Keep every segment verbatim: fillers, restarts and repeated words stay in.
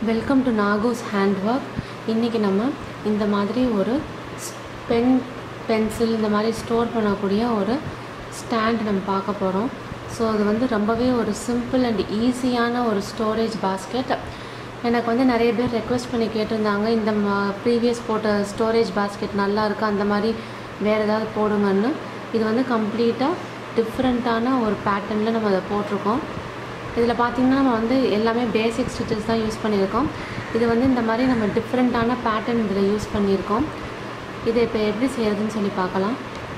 Welcome to நாகூஸ் ஹேண்ட்ஒர்க். இன்றைக்கி நம்ம இந்த மாதிரி ஒரு பென் பென்சில் இந்த மாதிரி ஸ்டோர் பண்ணக்கூடிய ஒரு ஸ்டாண்ட் நம்ம பார்க்க போகிறோம். ஸோ அது வந்து ரொம்பவே ஒரு சிம்பிள் அண்ட் ஈஸியான ஒரு ஸ்டோரேஜ் பாஸ்கெட். எனக்கு வந்து நிறைய பேர் ரெக்வெஸ்ட் பண்ணி கேட்டிருந்தாங்க, இந்த ப்ரீவியஸ் போட்ட ஸ்டோரேஜ் பாஸ்கெட் நல்லா இருக்குது, அந்த மாதிரி வேறு ஏதாவது போடுங்கன்னு. இது வந்து கம்ப்ளீட்டாக டிஃப்ரெண்ட்டான ஒரு பேட்டர்னில் நம்ம அதை போட்டிருக்கோம். இதில் பார்த்திங்கன்னா நம்ம வந்து எல்லாமே பேசிக் ஸ்டிச்சஸ் தான் யூஸ் பண்ணியிருக்கோம். இது வந்து இந்த மாதிரி நம்ம டிஃப்ரெண்ட்டான பேட்டர்ன் இதில் யூஸ் பண்ணியிருக்கோம். இதை இப்போ எப்படி செய்கிறதுன்னு சொல்லி பார்க்கலாம்.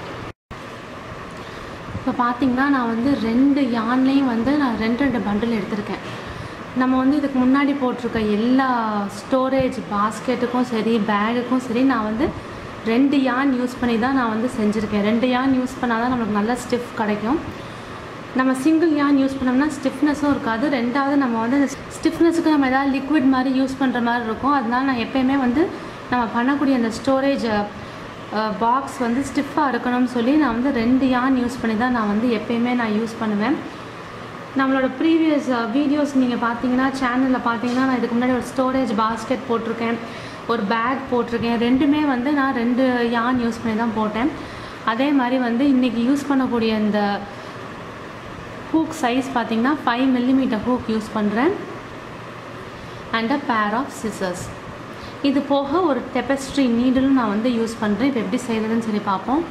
இப்போ பார்த்திங்கன்னா நான் வந்து ரெண்டு யான்லேயும் வந்து நான் ரெண்டு ரெண்டு பண்டில் எடுத்திருக்கேன். நம்ம வந்து இதுக்கு முன்னாடி போட்டிருக்க எல்லா ஸ்டோரேஜ் பாஸ்கெட்டுக்கும் சரி பேகுக்கும் சரி நான் வந்து ரெண்டு யான் யூஸ் பண்ணி தான் நான் வந்து செஞ்சுருக்கேன். ரெண்டு யான் யூஸ் பண்ணால் தான் நம்மளுக்கு நல்ல ஸ்டிஃப் கிடைக்கும். நம்ம சிங்கிள் யான் யூஸ் பண்ணோம்னா ஸ்டிஃப்னஸும் இருக்காது. ரெண்டாவது நம்ம வந்து அந்த ஸ்டிஃப்னஸுக்கு நம்ம எதாவது லிக்விட் மாதிரி யூஸ் பண்ணுற மாதிரி இருக்கும். அதனால நான் எப்போயுமே வந்து நம்ம பண்ணக்கூடிய அந்த ஸ்டோரேஜ் பாக்ஸ் வந்து ஸ்டிஃபாக இருக்கணும்னு சொல்லி நான் வந்து ரெண்டு யான் யூஸ் பண்ணி தான் நான் வந்து எப்போயுமே நான் யூஸ் பண்ணுவேன். நம்மளோட ப்ரீவியஸ் வீடியோஸ் நீங்கள் பார்த்தீங்கன்னா சேனலில் பார்த்தீங்கன்னா நான் இதுக்கு முன்னாடி ஒரு ஸ்டோரேஜ் பாஸ்கெட் போட்டிருக்கேன், ஒரு பேக் போட்டிருக்கேன். ரெண்டுமே வந்து நான் ரெண்டு யான் யூஸ் பண்ணி தான் போட்டேன். அதே மாதிரி வந்து இன்றைக்கி யூஸ் பண்ணக்கூடிய இந்த ஹூக் சைஸ் பார்த்திங்கன்னா ஃபைவ் மில்லிமீட்டர் ஹூக் யூஸ் பண்ணுறேன் and a pair of scissors. இது போக ஒரு டெபஸ்ட்ரி நீடிலும் நான் வந்து யூஸ் பண்ணுறேன். இப்போ எப்படி செய்கிறதுன்னு சொல்லி பார்ப்போம்.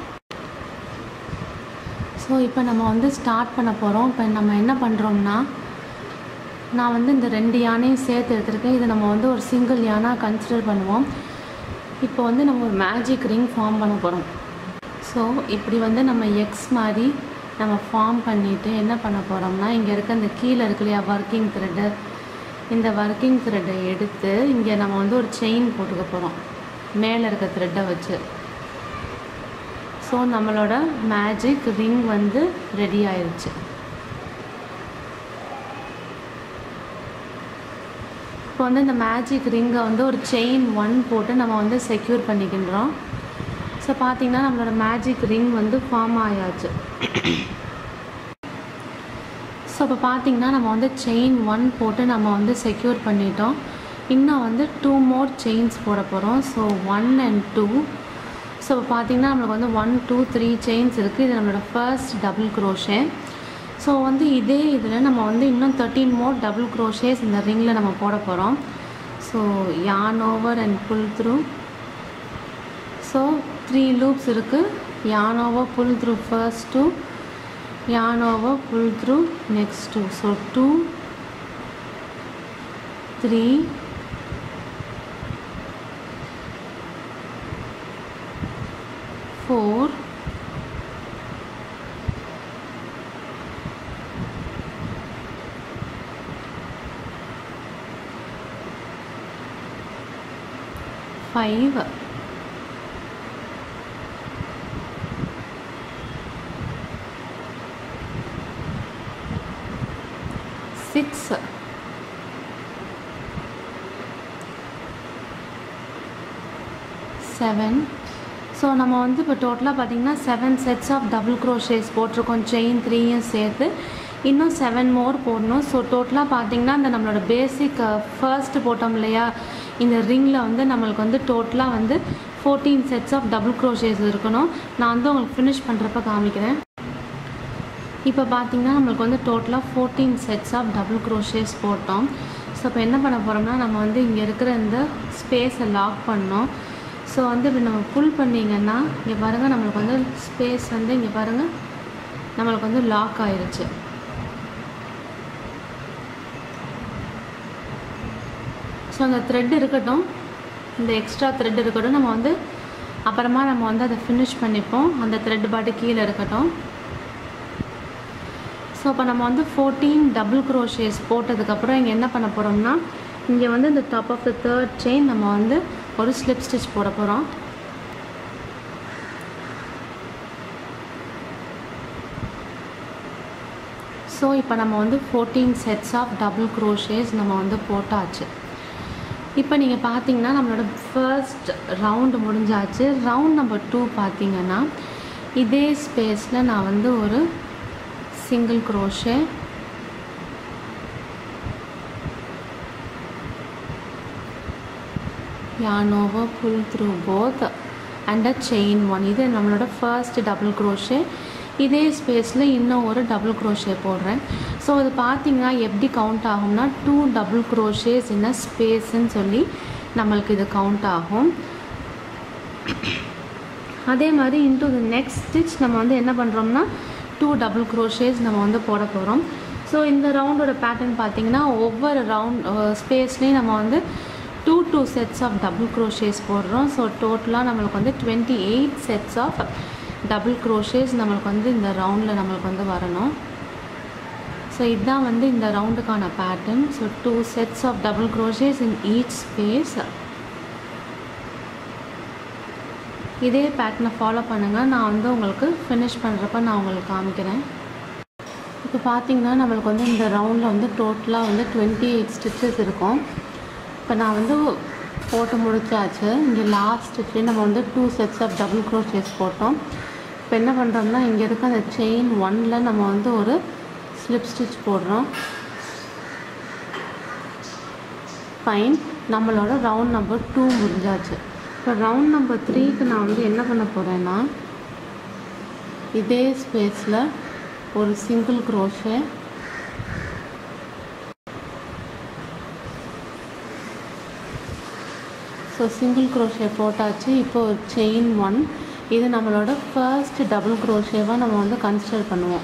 ஸோ இப்போ நம்ம வந்து ஸ்டார்ட் பண்ண போகிறோம். இப்போ நம்ம என்ன பண்ணுறோம்னா, நான் வந்து இந்த ரெண்டு யானையும் சேர்த்து எடுத்துருக்கேன். இதை நம்ம வந்து ஒரு சிங்கிள் யானாக கன்சிடர் பண்ணுவோம். இப்போ வந்து நம்ம ஒரு மேஜிக் ரிங் ஃபார்ம் பண்ண போகிறோம். ஸோ இப்படி வந்து நம்ம எக்ஸ் மாதிரி நம்ம ஃபார்ம் பண்ணிவிட்டு என்ன பண்ண போகிறோம்னா, இங்கே இருக்க இந்த கீழே இருக்கு இல்லையா ஒர்க்கிங் த்ரெட்டு, இந்த ஒர்க்கிங் த்ரெட்டை எடுத்து இங்கே நம்ம வந்து ஒரு செயின் போட்டுக்க போகிறோம் மேலே இருக்க த்ரெட்டை வச்சு. ஸோ நம்மளோட மேஜிக் ரிங் வந்து ரெடி ஆயிடுச்சு. இப்போ வந்து இந்த மேஜிக் ரிங்கை வந்து ஒரு செயின் ஒன் போட்டு நம்ம வந்து செக்யூர் பண்ணிக்கின்றோம். ஸோ பார்த்திங்கன்னா நம்மளோட மேஜிக் ரிங் வந்து ஃபார்ம் ஆயாச்சு. ஸோ இப்போ பார்த்திங்கன்னா நம்ம வந்து செயின் ஒன் போட்டு நம்ம வந்து செக்யூர் பண்ணிட்டோம். இன்னும் வந்து டூ மோர் செயின்ஸ் போட போகிறோம். So one and two. So இப்போ பார்த்திங்கன்னா நம்மளுக்கு வந்து ஒன் டூ த்ரீ செயின்ஸ் இருக்குது. இது நம்மளோட ஃபர்ஸ்ட் டபுள் க்ரோஷே. ஸோ வந்து இதே இதில் நம்ம வந்து இன்னும் தேர்ட்டீன் மோர் டபுள் க்ரோஷேஸ் இந்த ரிங்கில் நம்ம போட போகிறோம். So yarn over and pull through. So three loops இருக்குது. yarn over, pull through first two, yarn over, pull through next two. So two, three, four, five, six, seven. So நம்ம வந்து இப்போ டோட்டலாக பார்த்திங்கன்னா seven sets of double crochets போட்டிருக்கோம். Chain த்ரீயும் சேர்த்து இன்னும் செவன் மோர் போடணும். ஸோ டோட்டலாக பார்த்திங்கன்னா இந்த நம்மளோட பேசிக் ஃபர்ஸ்ட்டு போட்டோம் இல்லையா இந்த ரிங்கில் வந்து நம்மளுக்கு வந்து டோட்டலாக வந்து fourteen sets of double crochets இருக்கணும். நான் வந்து உங்களுக்கு ஃபினிஷ் பண்ணுறப்ப காமிக்கிறேன். இப்போ பார்த்திங்கன்னா நம்மளுக்கு வந்து டோட்டலாக fourteen sets of double crochets போட்டோம். ஸோ இப்போ என்ன பண்ண போகிறோம்னா, நம்ம வந்து இங்கே இருக்கிற இந்த ஸ்பேஸை லாக் பண்ணோம். ஸோ வந்து இப்படி நம்ம புல் பண்ணிங்கன்னா இங்கே பாருங்கள் நம்மளுக்கு வந்து ஸ்பேஸ் வந்து இங்கே பாருங்கள் நம்மளுக்கு வந்து லாக் ஆயிடுச்சு. ஸோ அந்த த்ரெட் இருக்கட்டும், இந்த எக்ஸ்ட்ரா த்ரெட் இருக்கட்டும், நம்ம வந்து அப்புறமா நம்ம வந்து அதை ஃபினிஷ் பண்ணிப்போம். அந்த த்ரெட் பாட்டு கீழே இருக்கட்டும். ஸோ இப்போ நம்ம வந்து ஃபோர்டீன் டபுள் க்ரோஷேஸ் போட்டதுக்கப்புறம் இங்கே என்ன பண்ண போகிறோம்னா, இங்கே வந்து இந்த top of the third chain நம்ம வந்து ஒரு ஸ்லிப் ஸ்டிச் போட போகிறோம். ஸோ இப்போ நம்ம வந்து fourteen sets of double crochets நம்ம வந்து போட்டாச்சு. இப்போ நீங்கள் பார்த்தீங்கன்னா நம்மளோட ஃபர்ஸ்ட் ரவுண்டு முடிஞ்சாச்சு. ரவுண்ட் நம்பர் டூ பார்த்திங்கன்னா இதே ஸ்பேஸில் நான் வந்து ஒரு single crochet, yarn over, pull through both and a chain one. இது நம்மளோட first double crochet. இதே ஸ்பேஸில் இன்னும் ஒரு டபுள் க்ரோஷே போடுறேன். ஸோ இது பார்த்திங்கன்னா எப்படி கவுண்ட் ஆகும்னா two double crochets in a ஸ்பேஸ்ன்னு சொல்லி நம்மளுக்கு இது கவுண்ட் ஆகும். அதே மாதிரி இன்டு த நெக்ஸ்ட் ஸ்டிச் நம்ம வந்து என்ன பண்ணுறோம்னா டூ டபுள் க்ரோஷேஸ் நம்ம வந்து போட போகிறோம். ஸோ இந்த ரவுண்டோட பேட்டர்ன் பார்த்திங்கன்னா ஒவ்வொரு ரவுண்ட் ஸ்பேஸ்லேயும் நம்ம வந்து two two sets of double crochets போடுறோம். ஸோ டோட்டலாக நம்மளுக்கு வந்து twenty eight sets of double crochets நம்மளுக்கு வந்து இந்த ரவுண்டில் நம்மளுக்கு வந்து வரணும். ஸோ இதுதான் வந்து இந்த ரவுண்டுக்கான pattern. So two sets of double crochets in each space. இதே பேட்டர்னை ஃபாலோ பண்ணுங்கள். நான் வந்து உங்களுக்கு ஃபினிஷ் பண்ணுறப்ப நான் உங்களுக்கு காமிக்கிறேன். இப்போ பார்த்திங்கன்னா நம்மளுக்கு வந்து இந்த ரவுண்டில் வந்து டோட்டலாக வந்து டுவெண்ட்டி எயிட் ஸ்டிச்சஸ் இருக்கும். இப்போ நான் வந்து போட்டு முடிச்சாச்சு. இங்கே லாஸ்ட் ஸ்டிச்லேயே நம்ம வந்து two sets of double crochets போட்டோம். இப்போ என்ன பண்ணுறோம்னா இங்கே இருக்க அந்த செயின் ஒன்னில் நம்ம வந்து ஒரு ஸ்லிப் ஸ்டிச் போடுறோம். ஃபைன், நம்மளோட ரவுண்ட் நம்பர் டூ முடிஞ்சாச்சு. இப்போ ரவுண்ட் நம்பர் த்ரீக்கு நான் வந்து என்ன பண்ண போகிறேன்னா இதே ஸ்பேஸில் ஒரு single crochet, so single crochet போட்டாச்சு. இப்போ ஒரு செயின் ஒன், இது நம்மளோட ஃபர்ஸ்ட் டபுள் க்ரோஷேவாக நம்ம வந்து கன்சிடர் பண்ணுவோம்.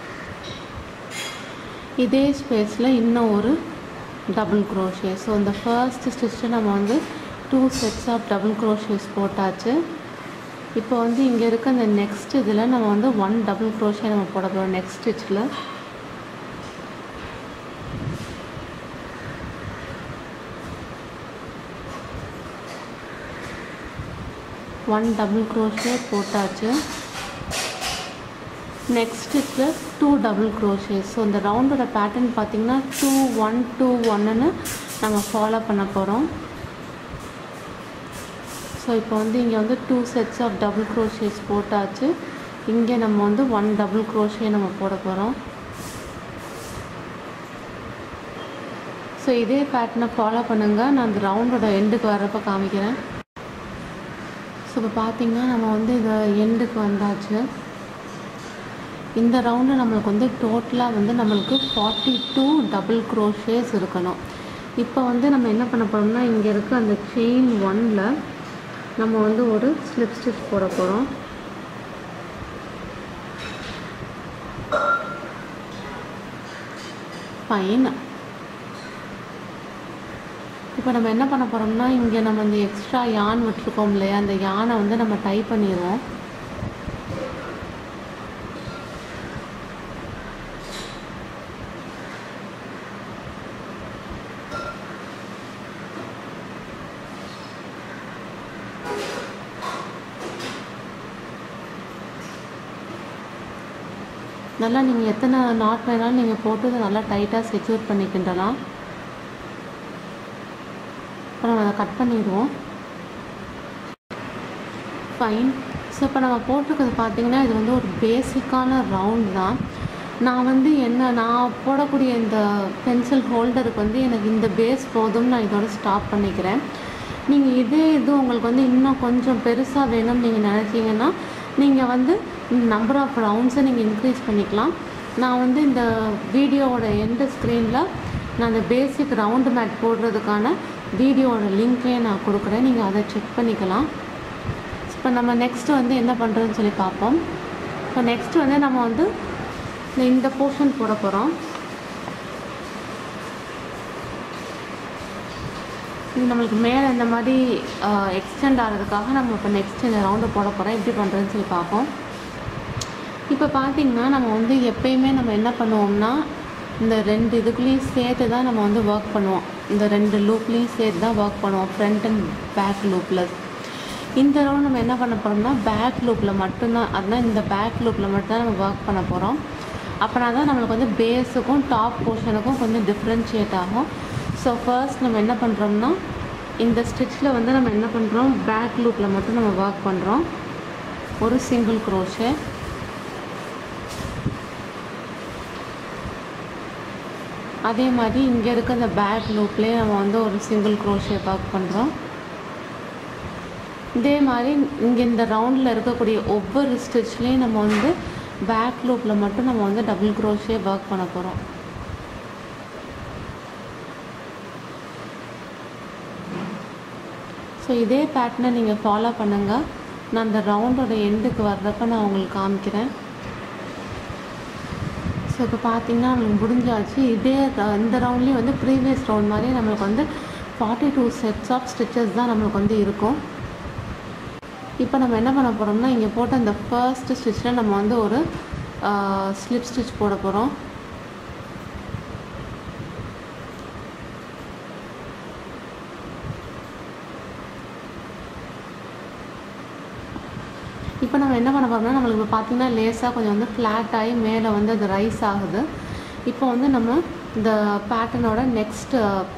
இதே ஸ்பேஸில் இன்னும் ஒரு டபுள் க்ரோஷே. ஸோ இந்த ஃபர்ஸ்ட் ஸ்டிச்சை நம்ம வந்து two sets of double crochets போட்டாச்சு. இப்போ வந்து இங்கே இருக்க அந்த நெக்ஸ்ட் இதில் நம்ம வந்து ஒன் டபுள் க்ரோஷே நம்ம போட போகிறோம். நெக்ஸ்ட் ஸ்டிச்சில் ஒன் டபுள் க்ரோஷே போட்டாச்சு. நெக்ஸ்ட் ஸ்டிச்சில் டூ டபுள் க்ரோஷே. ஸோ இந்த ரவுண்டோட பேட்டர்ன் பார்த்திங்கன்னா டூ ஒன் டூ ஒன்னுன்னு நம்ம ஃபாலோ பண்ண போகிறோம். ஸோ இப்போ வந்து இங்கே வந்து two sets of double crochets போட்டாச்சு. இங்கே நம்ம வந்து ஒன் டபுள் க்ரோஷே நம்ம போட போகிறோம். ஸோ இதே பேட்டர்னை ஃபாலோ பண்ணுங்கள். நான் அந்த ரவுண்டோட எண்டுக்கு வர்றப்போ காமிக்கிறேன். ஸோ இப்போ பார்த்திங்கன்னா நம்ம வந்து இதை எண்டுக்கு வந்தாச்சு. இந்த ரவுண்டு நம்மளுக்கு வந்து டோட்டலாக வந்து நம்மளுக்கு ஃபார்ட்டி டூ டபுள் க்ரோஷேஸ் இருக்கணும். இப்போ வந்து நம்ம என்ன பண்ண போகிறோம்னா இங்கே இருக்க அந்த செயின் ஒன்னில் நம்ம வந்து ஒரு ஸ்லிப் ஸ்டிச் போட போகிறோம். ஃபைன், இப்போ நம்ம என்ன பண்ண போகிறோம்னா இங்கே நம்ம இந்த எக்ஸ்ட்ரா யான் விட்டுருக்கோம் இல்லையா, அந்த யானை வந்து நம்ம டை பண்ணிடுவோம். நல்லா நீங்கள் எத்தனை நாட் வேணாலும் நீங்கள் போட்டு அதை நல்லா டைட்டாக செக்யூர் பண்ணிக்கின்றலாம். இப்போ நம்ம அதை கட் பண்ணிடுவோம். ஃபைன். ஸோ இப்போ நம்ம போட்டிருக்கிறது பார்த்திங்கன்னா இது வந்து ஒரு பேசிக்கான ரவுண்ட் தான். நான் வந்து என்ன நான் போடக்கூடிய இந்த பென்சில் ஹோல்டருக்கு வந்து எனக்கு இந்த பேஸ் போதும், நான் இதோட ஸ்டாப் பண்ணிக்கிறேன். நீங்கள் இதே இது உங்களுக்கு வந்து இன்னும் கொஞ்சம் பெருசாக வேணும்னு நீங்கள் நினச்சிங்கன்னா நீங்கள் வந்து நம்பர் ஆஃப் ரவுண்ட்ஸை நீங்கள் இன்க்ரீஸ் பண்ணிக்கலாம். நான் வந்து இந்த வீடியோவோட எண்டு ஸ்க்ரீனில் நான் அந்த பேசிக் ரவுண்டு மேட் போடுறதுக்கான வீடியோவோட லிங்க்கே நான் கொடுக்குறேன், நீங்கள் அதை செக் பண்ணிக்கலாம். இப்போ நம்ம நெக்ஸ்ட்டு வந்து என்ன பண்ணுறதுன்னு சொல்லி பார்ப்போம். இப்போ நெக்ஸ்ட்டு வந்து நம்ம வந்து இந்த போர்ஷன் போட போகிறோம். இது நம்மளுக்கு மேலே இந்த மாதிரி எக்ஸ்டெண்ட் ஆகிறதுக்காக நம்ம இப்போ நெக்ஸ்ட் இந்த ரவுண்டை போட போகிறோம். எப்படி பண்ணுறதுன்னு சொல்லி பார்ப்போம். இப்போ பார்த்திங்கன்னா நம்ம வந்து எப்பயுமே நம்ம என்ன பண்ணுவோம்னா இந்த ரெண்டு இதுக்குள்ளேயும் சேர்த்து தான் நம்ம வந்து ஒர்க் பண்ணுவோம். இந்த ரெண்டு லூப்லேயும் சேர்த்து தான் ஒர்க் பண்ணுவோம், ஃப்ரண்ட் அண்ட் பேக் லூப்பில். இந்த ரவுண்ட் நம்ம என்ன பண்ண போகிறோம்னா பேக் லூப்பில் மட்டும்தான், அதுதான் இந்த பேக் லூப்பில் மட்டும்தான் நம்ம ஒர்க் பண்ண போகிறோம். அப்படின்னா தான் நம்மளுக்கு வந்து பேஸுக்கும் டாப் போர்ஷனுக்கும் கொஞ்சம் டிஃப்ரென்ஷியேட் ஆகும். ஸோ ஃபர்ஸ்ட் நம்ம என்ன பண்ணுறோம்னா இந்த ஸ்டிச்சில் வந்து நம்ம என்ன பண்ணுறோம், பேக் லூப்பில் மட்டும் நம்ம ஒர்க் பண்ணுறோம். ஒரு சிங்கிள் க்ரோஷே, அதே மாதிரி இங்கே இருக்க இந்த பேக் லூப்லேயே நம்ம வந்து ஒரு சிங்கிள் க்ரோஷே ஒர்க் பண்ணுறோம். இதே மாதிரி இங்கே இந்த ரவுண்டில் இருக்கக்கூடிய ஒவ்வொரு ஸ்டிச்லேயும் நம்ம வந்து பேக் லூப்பில் மட்டும் நம்ம வந்து டபுள் க்ரோஷே ஒர்க் பண்ண போகிறோம். ஸோ இதே பேட்டர்னை நீங்கள் ஃபாலோ பண்ணுங்கள். நான் அந்த ரவுண்டோட எண்டுக்கு வர்றப்ப நான் உங்களுக்கு காமிக்கிறேன். ஸோ இப்போ பார்த்தீங்கன்னா நம்மளுக்கு முடிஞ்சாச்சு. இதே இந்த ரவுண்ட்லேயும் வந்து ப்ரீவியஸ் ரவுண்ட் மாதிரி நம்மளுக்கு வந்து forty two sets of stitches தான் நம்மளுக்கு வந்து இருக்கும். இப்போ நம்ம என்ன பண்ண போகிறோம்னா இங்கே போட்ட இந்த ஃபர்ஸ்ட் ஸ்டிச்சில் நம்ம வந்து ஒரு ஸ்லிப் ஸ்டிச் போட போகிறோம். இப்போ நம்ம என்ன பண்ண போகிறோம்னா நம்மளுக்கு இப்போ பார்த்திங்கன்னா லேஸாக கொஞ்சம் வந்து ஃப்ளாட் ஆகி மேலே வந்து அது ரைஸ் ஆகுது. இப்போ வந்து நம்ம இந்த பேட்டர்னோட நெக்ஸ்ட்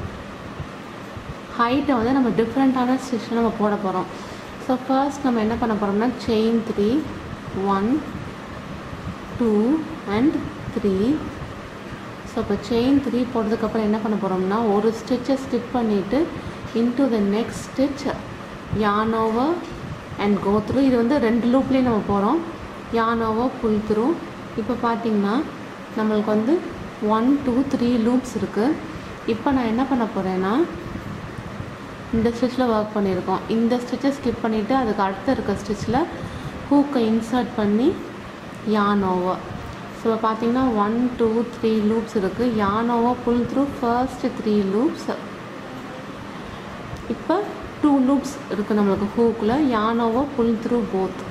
ஹைட்டை வந்து நம்ம டிஃப்ரெண்ட்டான ஸ்டிச் நம்ம போட போகிறோம். ஸோ ஃபர்ஸ்ட் நம்ம என்ன பண்ண போகிறோம்னா chain three, one, two and three. So இப்போ செயின் த்ரீ போட்டதுக்கப்புறம் என்ன பண்ண போகிறோம்னா ஒரு ஸ்டிச்சை ஸ்டிச் பண்ணிவிட்டு into the next stitch yarn over and go through. இது வந்து ரெண்டு லூப்லேயும் நம்ம போகிறோம். yarn over, pull through. இப்போ பார்த்திங்கன்னா நம்மளுக்கு வந்து ஒன் டூ த்ரீ லூப்ஸ் இருக்குது. இப்போ நான் என்ன பண்ண போகிறேன்னா இந்த ஸ்டிச்சில் ஒர்க் பண்ணியிருக்கோம். இந்த ஸ்டிச்சை ஸ்கிப் பண்ணிவிட்டு அதுக்கு அடுத்து இருக்க ஸ்டிச்சில் ஹூக்கை இன்சர்ட் பண்ணி yarn over. ஸோ பார்த்திங்கன்னா ஒன் டூ த்ரீ லூப்ஸ் இருக்குது. yarn over, pull through first three loops. இப்போ டூ லூப்ஸ் இருக்குது நம்மளுக்கு ஹூக்கில். yarn over, pull through both.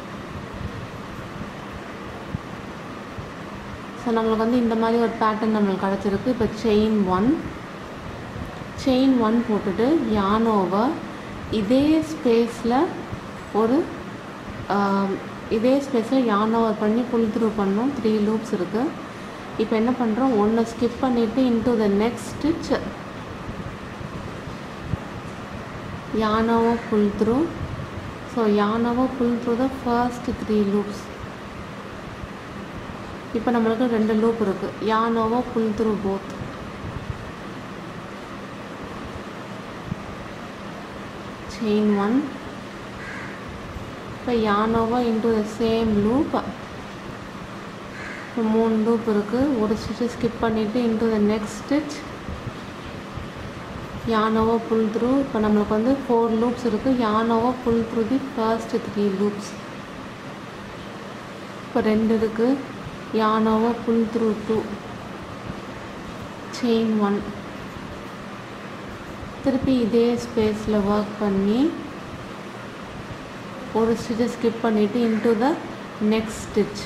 So நம்மளுக்கு வந்து இந்த மாதிரி ஒரு பேட்டர்ன் நம்மளுக்கு கிடச்சிருக்கு. இப்போ செயின் ஒன், செயின் ஒன் போட்டுட்டு yarn over, இதே ஸ்பேஸில் ஒரு இதே ஸ்பேஸில் yarn over பண்ணி pull through பண்ணோம். த்ரீ லூப்ஸ் இருக்குது. இப்போ என்ன பண்ணுறோம், ஒன்று ஸ்கிப் பண்ணிவிட்டு into the next stitch yarn over, pull through. So yarn over, pull through the first three loops. இப்போ நம்மளுக்கு ரெண்டு லூப் இருக்குது. yarn over, pull through both. chain one. இப்போ yarn over into the same loop. இப்போ மூணு loop இருக்குது. ஒரு ஸ்டிச்சை ஸ்கிப் பண்ணிவிட்டு into the next stitch yarn over, pull through. இப்போ நம்மளுக்கு வந்து ஃபோர் லூப்ஸ் இருக்குது. yarn over, pull through the first three loops. இப்போ ரெண்டு இருக்குது. yarn over, pull through two, chain one. திருப்பி இதே ஸ்பேஸில் ஒர்க் பண்ணி ஒரு ஸ்டிச்சை ஸ்கிப் பண்ணிவிட்டு into the next stitch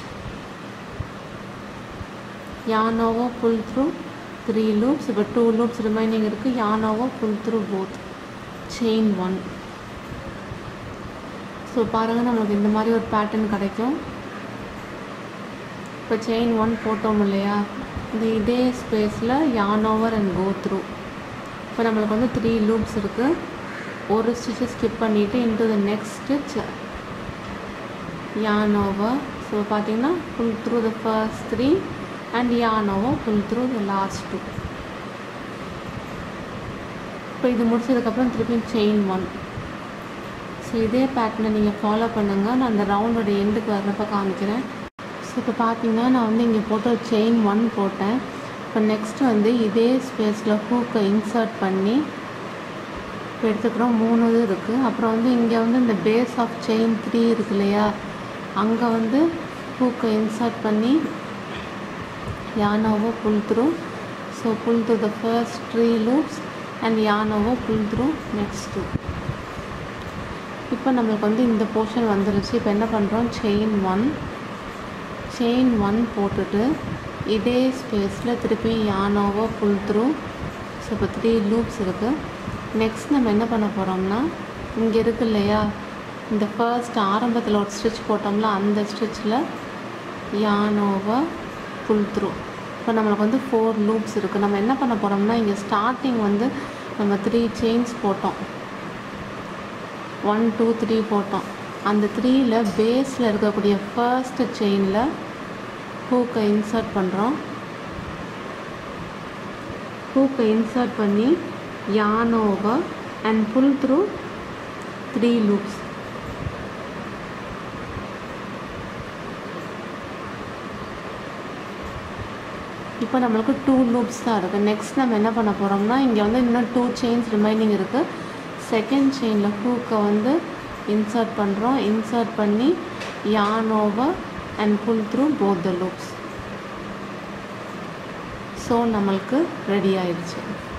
yarn over, pull through three loops. இப்போ டூ லூப்ஸ் ரிமைனிங் இருக்குது. yarn over, pull through both, chain one. So பாருங்கள் நம்மளுக்கு இந்த மாதிரி ஒரு பேட்டர்ன் கிடைக்கும். இப்போ செயின் ஒன் போட்டோம் இல்லையா, இந்த இதே ஸ்பேஸில் yarn over and go through. இப்போ நம்மளுக்கு வந்து த்ரீ லூப்ஸ் இருக்குது. ஒரு ஸ்டிச்சை ஸ்கிப் பண்ணிவிட்டு into the next stitch yarn over. So பார்த்தீங்கன்னா pull through the first three and yarn over, pull through the last two. இப்போ இது முடிச்சதுக்கப்புறம் திருப்பி செயின் ஒன். ஸோ இதே பேட்டர்னை நீங்கள் ஃபாலோ பண்ணுங்கள். நான் அந்த ரவுண்டோட எண்டுக்கு வர்றப்ப காமிக்கிறேன். ஸோ இப்போ பார்த்தீங்கன்னா நான் வந்து இங்கே போட்டு செயின் ஒன் போட்டேன். இப்போ நெக்ஸ்ட்டு வந்து இதே ஸ்பேஸில் ஹூக்கை இன்சர்ட் பண்ணி இப்போ எடுத்துக்கிறோம். மூணு இது இருக்குது. அப்புறம் வந்து இங்கே வந்து இந்த பேஸ் ஆஃப் செயின் த்ரீ இருக்கு இல்லையா, அங்கே வந்து ஹூக்கை இன்சர்ட் பண்ணி yarn over, pull through. So pull through the first three loops and yarn over, pull through next two. இப்போ நம்மளுக்கு வந்து இந்த போர்ஷன் வந்துருச்சு. இப்போ என்ன பண்ணுறோம், செயின் ஒன், செயின் ஒன் போட்டுட்டு இதே ஸ்பேஸில் திருப்பி yarn over, pull through. So இப்போ த்ரீ லூப்ஸ் இருக்குது. நெக்ஸ்ட் நம்ம என்ன பண்ண போகிறோம்னா, இங்கே இருக்கு இல்லையா, இந்த ஃபர்ஸ்ட் ஆரம்பத்தில் ஒரு ஸ்டிச் போட்டோம்ல, அந்த ஸ்டிச்சில் yarn over, pull through. இப்போ நம்மளுக்கு வந்து ஃபோர் லூப்ஸ் இருக்குது. நம்ம என்ன பண்ண போகிறோம்னா, இங்கே ஸ்டார்டிங் வந்து நம்ம த்ரீ செயின்ஸ் போட்டோம், ஒன் டூ த்ரீ போட்டோம். அந்த த்ரீயில் பேஸில் இருக்கக்கூடிய ஃபர்ஸ்ட் செயினில் ஹூக்கை இன்சர்ட் பண்ணுறோம். ஹூக்கை இன்சர்ட் பண்ணி yarn over and pull through three loops. இப்போ நம்மளுக்கு டூ லூப்ஸ் தான் இருக்குது. நெக்ஸ்ட் நம்ம என்ன பண்ண போகிறோம்னா இங்கே வந்து இன்னும் டூ செயின்ஸ் ரிமைனிங் இருக்குது. செகண்ட் செயினில் ஹூக்கை வந்து இன்சர்ட் பண்ணுறோம். இன்சர்ட் பண்ணி yarn over and pull through both the loops. So நம்மளுக்கு ரெடி ஆயிடுச்சு.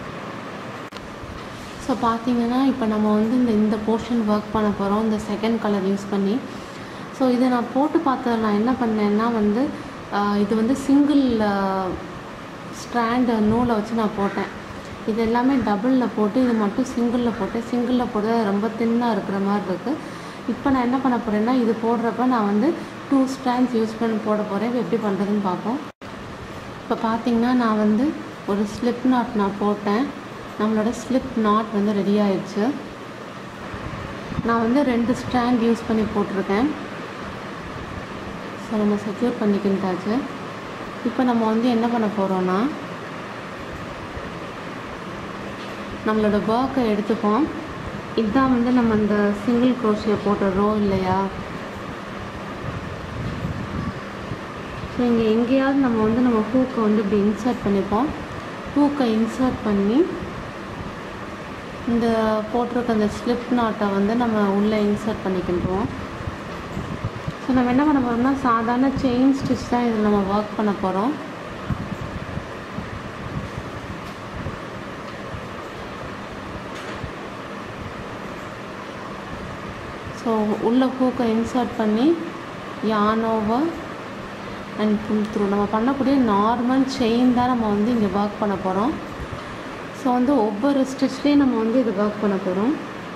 ஸோ பார்த்தீங்கன்னா இப்போ நம்ம வந்து இந்த இந்த போர்ஷன் ஒர்க் பண்ண போகிறோம் இந்த செகண்ட் கலர் யூஸ் பண்ணி. ஸோ இதை நான் போட்டு பார்த்ததில் நான் என்ன பண்ணேன்னா வந்து இது வந்து சிங்கிள் ஸ்ட்ராண்ட் நூலை வச்சு நான் போட்டேன். இது எல்லாமே டபுளில் போட்டு இது மட்டும் சிங்கிளில் போட்டேன். சிங்கிளில் போட்டு ரொம்ப தின்னாக இருக்கிற மாதிரி இருக்குது. இப்போ நான் என்ன பண்ண போகிறேன்னா இது போடுறப்ப நான் வந்து டூ ஸ்ட்ராண்ட்ஸ் யூஸ் பண்ணி போட போகிறேன். எப்படி பண்ணுறதுன்னு பார்ப்போம். இப்போ பார்த்திங்கன்னா நான் வந்து ஒரு ஸ்லிப் நாட் நான் போட்டேன். நம்மளோட ஸ்லிப் நாட் வந்து ரெடி ஆயிடுச்சு. நான் வந்து ரெண்டு ஸ்ட்ராண்ட் யூஸ் பண்ணி போட்டிருக்கேன். ஸோ நம்ம செக்யூர் பண்ணிக்கிட்டாச்சு. இப்போ நம்ம வந்து என்ன பண்ண போகிறோன்னா நம்மளோட ஒர்க்கை எடுத்துப்போம். இதுதான் வந்து நம்ம இந்த சிங்கிள் க்ரோஷியை போட்ட ரோ இல்லையா. ஸோ இங்கே எங்கேயாவது நம்ம வந்து நம்ம ஹூக்கை வந்து இப்படி இன்சர்ட் பண்ணிப்போம். ஹூக்கை இன்சர்ட் பண்ணி இந்த போட்டிருக்க அந்த ஸ்லிப் நாட்டை வந்து நம்ம உள்ளே இன்சர்ட் பண்ணிக்கின்றோம். ஸோ நம்ம என்ன பண்ண போகிறோம்னா சாதாரண செயின் ஸ்டிச் தான் இதில் நம்ம ஒர்க் பண்ண போகிறோம். ஸோ உள்ள ஹூக்கை இன்சர்ட் பண்ணி yarn over and pull through. நம்ம பண்ணக்கூடிய நார்மல் செயின் தான் நம்ம வந்து இங்கே ஒர்க் பண்ண போகிறோம். ஸோ வந்து ஒவ்வொரு ஸ்டிச்லேயும் நம்ம வந்து இது ஒர்க் பண்ண போகிறோம்.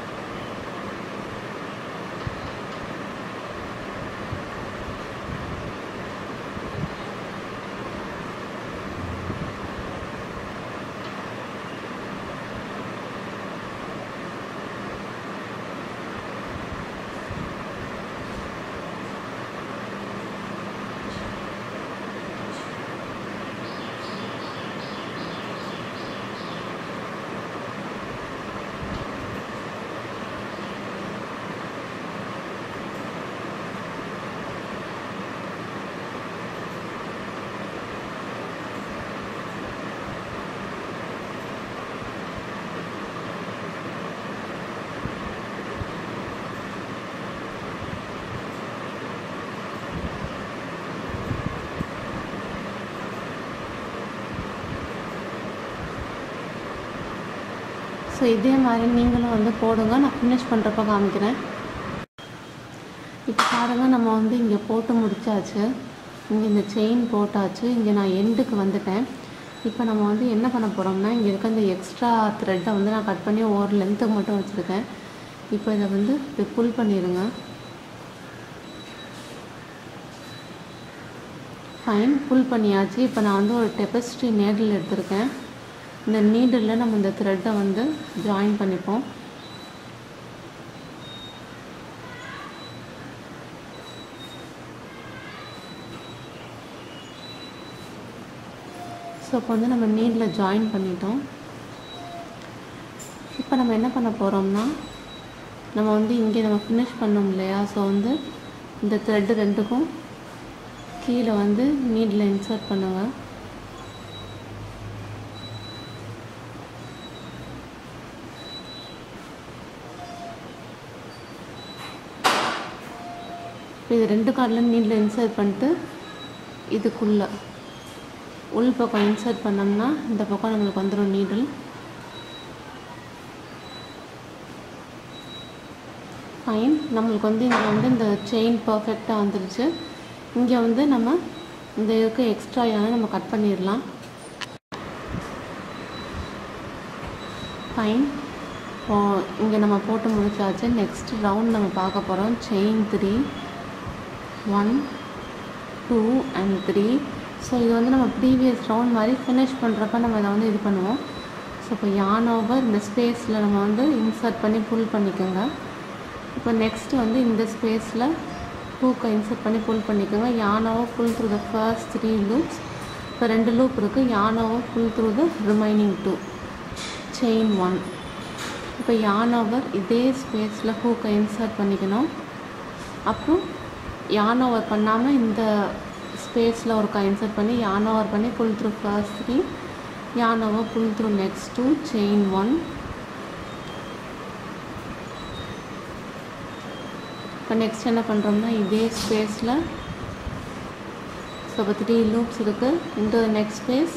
ஸோ இதே மாதிரி நீங்களும் வந்து போடுங்க. நான் ஃபினிஷ் பண்ணுறப்ப காமிக்கிறேன். இப்போ பாருங்கள் நம்ம வந்து இங்கே போட்டு முடித்தாச்சு. இங்கே இந்த செயின் போட்டாச்சு. இங்கே நான் எண்டுக்கு வந்துட்டேன். இப்போ நம்ம வந்து என்ன பண்ண போகிறோம்னா இங்கே இருக்க இந்த எக்ஸ்ட்ரா த்ரெட்டை வந்து நான் கட் பண்ணி ஒரு லென்த்துக்கு மட்டும் வச்சுருக்கேன். இப்போ இதை வந்து இப்படி புல் பண்ணிடுங்க. ஃபைன், புல் பண்ணியாச்சு. இப்போ நான் வந்து ஒரு டெபஸ்ட்ரி நீடில் எடுத்திருக்கேன். இந்த நீடில் நம்ம இந்த த்ரெட்டை வந்து ஜாயின் பண்ணிப்போம். ஸோ இப்போ வந்து நம்ம நீடில் ஜாயின் பண்ணிட்டோம். இப்போ நம்ம என்ன பண்ண போகிறோம்னா நம்ம வந்து இங்கே நம்ம ஃபினிஷ் பண்ணோம் இல்லையா. ஸோ வந்து இந்த த்ரெட்டு ரெண்டுக்கும் கீழே வந்து நீடில் இன்சர்ட் பண்ணுங்கள். இது ரெண்டு கார்டில் நீடில் இன்சர்ட் பண்ணிட்டு இதுக்குள்ளே உள் பக்கம் இன்சர்ட் பண்ணோம்னா இந்த பக்கம் நம்மளுக்கு வந்துடும் நீடில். ஃபைன், நம்மளுக்கு வந்து இங்கே வந்து இந்த செயின் பர்ஃபெக்டாக வந்துடுச்சு. இங்கே வந்து நம்ம இந்த இருக்க எக்ஸ்ட்ரா யானை நம்ம கட் பண்ணிடலாம். ஃபைன், இப்போது இங்கே நம்ம போட்டு முடிச்சாச்சு. நெக்ஸ்ட் ரவுண்ட் நம்ம பார்க்க போகிறோம். Chain three, one, two and three. So இது வந்து நம்ம ப்ரீவியஸ் ரவுண்ட் மாதிரி ஃபினிஷ் பண்ணுறப்ப நம்ம இதை வந்து இது பண்ணுவோம். ஸோ இப்போ yarn over இந்த ஸ்பேஸில் நம்ம வந்து இன்சர்ட் பண்ணி புல் பண்ணிக்கோங்க. இப்போ நெக்ஸ்ட்டு வந்து இந்த ஸ்பேஸில் ஹூக்கை இன்சர்ட் பண்ணி புல் பண்ணிக்கோங்க. yarn over pull through the first three loops. இப்போ ரெண்டு லூப் இருக்குது. yarn over pull through the remaining two. Chain one. இப்போ yarn over இதே ஸ்பேஸில் ஹூக்கை இன்சர்ட் பண்ணிக்கணும். அப்புறம் yarn over பண்ணாமல் இந்த ஸ்பேஸில் ஒரு கை இன்சர்ட் பண்ணி yarn over பண்ணி pull through first three, yarn over pull through next two, chain one. இப்போ நெக்ஸ்ட் என்ன பண்ணுறோம்னா இதே ஸ்பேஸில் ஸோ இப்போ த்ரீ லூப்ஸ் இருக்குது. into the next space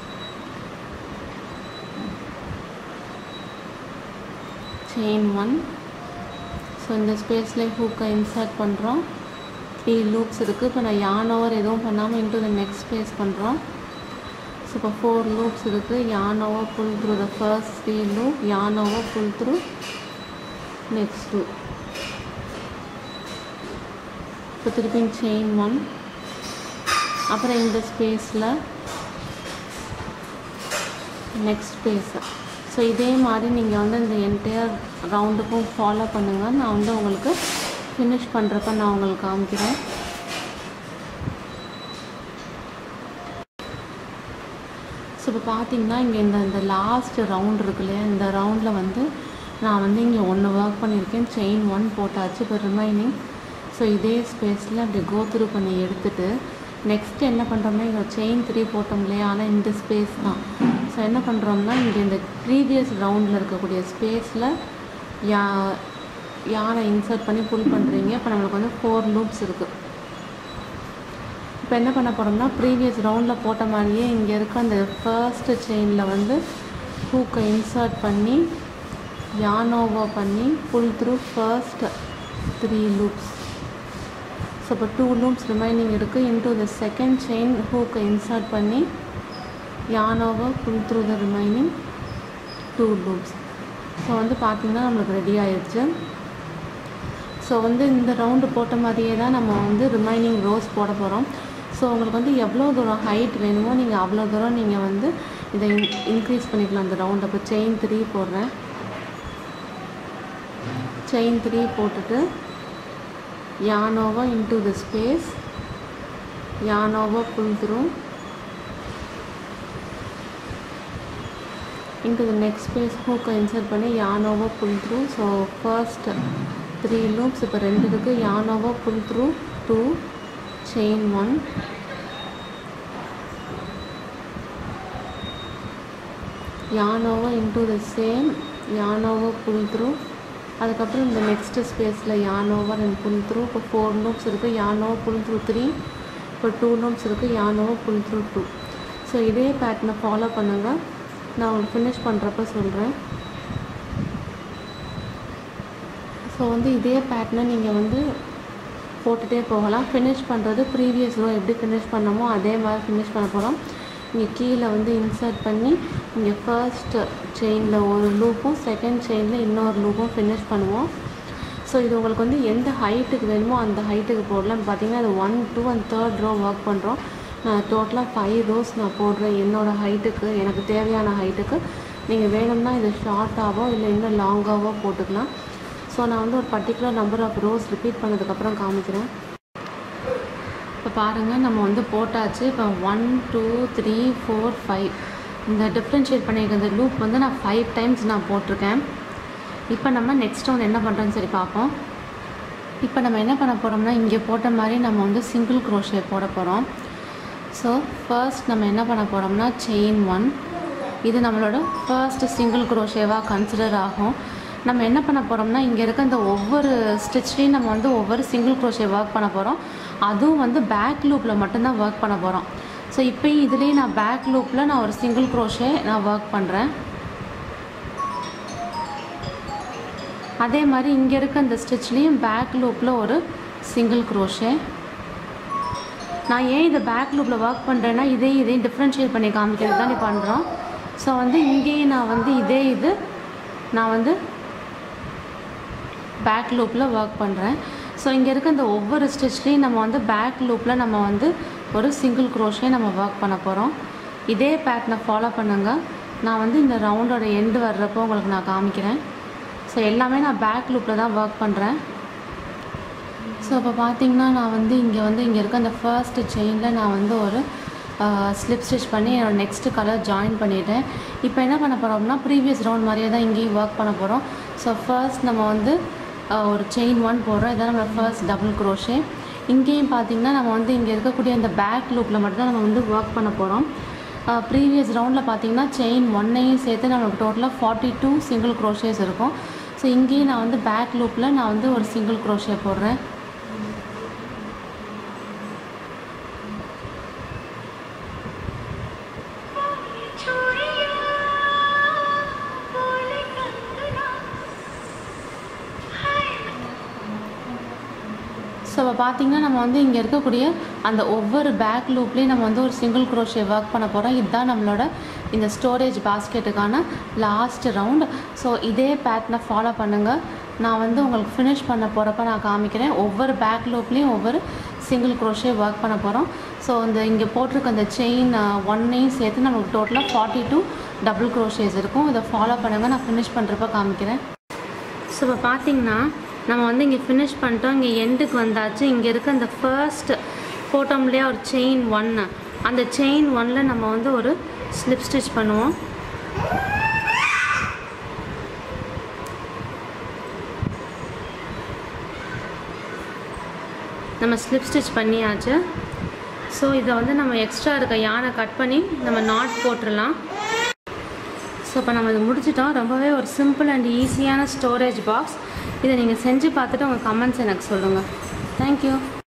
chain one. So இந்த ஸ்பேஸில் ஹூக்கை இன்சர்ட் பண்ணுறோம். த்ரீ லூப்ஸ் இருக்குது. இப்போ நான் yarn over எதுவும் பண்ணாமல் into the next space பண்ணுறோம். ஸோ இப்போ ஃபோர் லூப்ஸ் இருக்குது. yarn over pull through the first three loop, yarn over pull through next two. இப்போ திருப்பி chain one. அப்புறம் இந்த ஸ்பேஸில் நெக்ஸ்ட் ஸ்பேஸ். ஸோ இதே மாதிரி நீங்கள் வந்து இந்த என்டையர் ரவுண்டுக்கும் ஃபாலோ பண்ணுங்கள். நான் வந்து உங்களுக்கு ஃபினிஷ் பண்ணுறப்ப நான் உங்களுக்கு காமிக்கிறேன். ஸோ இப்போ பார்த்தீங்கன்னா இங்கே இந்த இந்த லாஸ்ட் ரவுண்ட் இருக்கு இல்லையா, இந்த ரவுண்டில் வந்து நான் வந்து இங்கே ஒன்று ஒர்க் பண்ணியிருக்கேன். செயின் ஒன் போட்டாச்சு. இப்போ ரிமைனிங் ஸோ இதே ஸ்பேஸில் அப்படி கோ த்ரூ பண்ணி எடுத்துகிட்டு நெக்ஸ்ட் என்ன பண்ணுறோம்னா இங்கே செயின் த்ரீ போட்டோம் இல்லையா, ஆனால் இந்த ஸ்பேஸ் தான். ஸோ என்ன பண்ணுறோம்னா இங்கே இந்த ப்ரீவியஸ் ரவுண்டில் இருக்கக்கூடிய ஸ்பேஸில் யா யானை இன்சர்ட் பண்ணி புல் பண்ணுறீங்க. இப்போ நம்மளுக்கு வந்து ஃபோர் லூப்ஸ் இருக்குது. இப்போ என்ன பண்ண போகிறோம்னா ப்ரீவியஸ் ரவுண்டில் போட்ட மாதிரியே இங்கே இருக்க அந்த ஃபர்ஸ்ட் செயினில் வந்து ஹூக்கை இன்சர்ட் பண்ணி yarn over பண்ணி pull through first three loops. So இப்போ டூ லூப்ஸ் ரிமைனிங் இருக்குது. இன்டூ த செகண்ட் செயின் ஹூக்கை இன்சர்ட் பண்ணி yarn over pull through the remaining two loops. So வந்து பார்த்திங்கன்னா நம்மளுக்கு ரெடி ஆயிடுச்சு. ஸோ வந்து இந்த ரவுண்டு போட்ட மாதிரியே தான் நம்ம வந்து ரிமைனிங் ரோஸ் போட போகிறோம். ஸோ உங்களுக்கு வந்து எவ்வளோ தூரம் ஹைட் வேணுமோ நீங்கள் அவ்வளோ தூரம் நீங்கள் வந்து இதை இன்க்ரீஸ் பண்ணிக்கலாம் அந்த ரவுண்ட். அப்போ செயின் த்ரீ போடுறேன். செயின் த்ரீ போட்டுட்டு yarn over into the space, yarn over pull through into the next space hook insert பண்ணி yarn over pull through. So first three loops இப்போ ரெண்டு இருக்குது. yarn over pull through two, chain one, yarn over into the same, yarn over pull through. அதுக்கப்புறம் இந்த next ஸ்பேஸில் yarn over and pull through. இப்போ four loops இருக்குது. yarn over pull through three, இப்போ two loops இருக்குது. yarn over pull through two. So இதே பேட்டர்னை follow பண்ணுங்கள். நான் உங்களுக்கு ஃபினிஷ் பண்ணுறப்ப சொல்கிறேன். ஸோ வந்து இதே பேட்டர்னை நீங்கள் வந்து போட்டுகிட்டே போகலாம். ஃபினிஷ் பண்ணுறது ப்ரீவியஸ் ரோ எப்படி ஃபினிஷ் பண்ணமோ அதே மாதிரி ஃபினிஷ் பண்ண போகிறோம். இங்கே கீழே வந்து இன்சர்ட் பண்ணி இங்கே ஃபர்ஸ்ட் செயினில் ஒரு லூப்பும் செகண்ட் செயினில் இன்னொரு லூப்பும் ஃபினிஷ் பண்ணுவோம். ஸோ இது உங்களுக்கு வந்து எந்த ஹைட்டுக்கு வேணுமோ அந்த ஹைட்டுக்கு போடலாம். பார்த்தீங்கன்னா அது one two and third row work பண்ணுறோம். நான் டோட்டலாக ஃபைவ் ரோஸ் நான் போடுறேன் என்னோடய ஹைட்டுக்கு, எனக்கு தேவையான ஹைட்டுக்கு. நீங்கள் வேணும்னா இது ஷார்ட்டாகவோ இல்லை இன்னும் லாங்காகவோ போட்டுக்கலாம். ஸோ நான் வந்து ஒரு particular number of rows repeat பண்ணதுக்கப்புறம் காமிக்கிறேன். இப்போ பாருங்கள் நம்ம வந்து போட்டாச்சு. இப்போ one two three four five இந்த டிஃப்ரென்ஷியேட் பண்ணியிருக்க இந்த லூப் வந்து நான் ஃபைவ் டைம்ஸ் நான் போட்டிருக்கேன். இப்போ நம்ம நெக்ஸ்ட் ஒன்று என்ன பண்ணுறோன்னு சரி பார்ப்போம். இப்போ நம்ம என்ன பண்ண போகிறோம்னா இங்கே போட்ட மாதிரி நம்ம வந்து சிங்கிள் க்ரோஷே போட போகிறோம். ஸோ ஃபர்ஸ்ட் நம்ம என்ன பண்ண போகிறோம்னா செயின் ஒன், இது நம்மளோட ஃபர்ஸ்ட் சிங்கிள் க்ரோஷேவாக கன்சிடர் ஆகும். நம்ம என்ன பண்ண போகிறோம்னா இங்கே இருக்க இந்த ஒவ்வொரு ஸ்டிச்லேயும் நம்ம வந்து ஒவ்வொரு சிங்கிள் க்ரோஷே ஒர்க் பண்ண போகிறோம். அதுவும் வந்து பேக் லூப்பில் மட்டும்தான் ஒர்க் பண்ண போகிறோம். ஸோ இப்போயும் இதுலேயே நான் பேக் லூப்பில் நான் ஒரு சிங்கிள் க்ரோஷே நான் ஒர்க் பண்ணுறேன். அதே மாதிரி இங்கே இருக்க இந்த ஸ்டிச்லேயும் பேக் லூப்பில் ஒரு சிங்கிள் க்ரோஷே. நான் ஏன் இதை பேக் லூப்பில் ஒர்க் பண்ணுறேன்னா இதையும் இதையும் டிஃப்ரென்ஷியேட் பண்ணி காமிக்கிறது தான் நீ பண்ணுறோம். ஸோ வந்து இங்கேயும் நான் வந்து இதே இது நான் வந்து பேக் லூப்பில் ஒர்க் பண்ணுறேன். ஸோ இங்கே இருக்க இந்த ஒவ்வொரு ஸ்டிச்லேயும் நம்ம வந்து பேக் லூப்பில் நம்ம வந்து ஒரு சிங்கிள் க்ரோஷே நம்ம ஒர்க் பண்ண போகிறோம். இதே பேட்டர்னை ஃபாலோ பண்ணுங்கள். நான் வந்து இந்த ரவுண்டோட எண்டு வர்றப்போ உங்களுக்கு நான் காமிக்கிறேன். ஸோ எல்லாமே நான் பேக் லூப்பில் தான் ஒர்க் பண்ணுறேன். ஸோ இப்போ பார்த்தீங்கன்னா நான் வந்து இங்கே வந்து இங்கே இருக்க அந்த ஃபர்ஸ்ட் செயினில் நான் வந்து ஒரு ஸ்லிப் ஸ்டிச் பண்ணி என்னோடய நெக்ஸ்ட்டு கலர் ஜாயின் பண்ணிவிட்டேன். இப்போ என்ன பண்ண போகிறோம்னா ப்ரீவியஸ் ரவுண்ட் மாதிரியே தான் இங்கேயும் ஒர்க் பண்ண போகிறோம். ஸோ ஃபர்ஸ்ட் நம்ம வந்து ஒரு செயின் ஒன் போடுறோம். இதான் நம்ம ஃபர்ஸ்ட் டபுள் க்ரோஷே. இங்கேயும் பார்த்திங்கன்னா நம்ம வந்து இங்கே இருக்கக்கூடிய இந்த பேக் லூப்பில் மட்டும்தான் நம்ம வந்து ஒர்க் பண்ண போகிறோம். ப்ரீவியஸ் ரவுண்டில் பார்த்திங்கன்னா செயின் ஒன்னையும் சேர்த்து நமக்கு டோட்டலாக ஃபார்ட்டி டூ சிங்கிள் க்ரோஷேஸ் இருக்கும். ஸோ இங்கேயும் நான் வந்து பேக் லூப்பில் நான் வந்து ஒரு சிங்கிள் க்ரோஷே போடுறேன். ஸோ இப்போ பார்த்திங்கன்னா நம்ம வந்து இங்கே இருக்கக்கூடிய அந்த ஒவ்வொரு பேக் லூப்லேயும் நம்ம வந்து ஒரு சிங்கிள் க்ரோஷே ஒர்க் பண்ண போகிறோம். இதுதான் நம்மளோட இந்த ஸ்டோரேஜ் பாஸ்கெட்டுக்கான லாஸ்ட் ரவுண்ட். ஸோ இதே பேட்டர்னை ஃபாலோ பண்ணுங்கள். நான் வந்து உங்களுக்கு ஃபினிஷ் பண்ண போகிறப்ப நான் காமிக்கிறேன். ஒவ்வொரு பேக் லூப்லேயும் ஒவ்வொரு சிங்கிள் க்ரோஷே ஒர்க் பண்ண போகிறோம். ஸோ இந்த இங்கே போட்டிருக்க அந்த செயின் ஒன்னையும் சேர்த்து நமக்கு டோட்டலாக ஃபார்ட்டி டூ டபுள் க்ரோஷேஸ் இருக்கும். இதை ஃபாலோ பண்ணுங்கள். நான் ஃபினிஷ் பண்ணுறப்ப காமிக்கிறேன். ஸோ இப்போ பார்த்திங்கன்னா நம்ம வந்து இங்கே ஃபினிஷ் பண்ணிட்டோம். இங்கே எண்டுக்கு வந்தாச்சு. இங்கே இருக்க அந்த ஃபர்ஸ்ட் போட்டோம்லேயே ஒரு செயின் ஒன்று, அந்த செயின் ஒன்னில் நம்ம வந்து ஒரு ஸ்லிப் ஸ்டிச் பண்ணுவோம். நம்ம ஸ்லிப் ஸ்டிச் பண்ணியாச்சு. ஸோ இதை வந்து நம்ம எக்ஸ்ட்ரா இருக்க யானை கட் பண்ணி நம்ம நாட் போட்டுடலாம். ஸோ இப்போ நம்ம இதை முடிச்சிட்டோம். ரொம்பவே ஒரு சிம்பிள் அண்ட் ஈஸியான ஸ்டோரேஜ் பாக்ஸ். இதை நீங்கள் செஞ்சு பார்த்துட்டு உங்கள் கமெண்ட்ஸ் எனக்கு சொல்லுங்கள். தேங்க்யூ.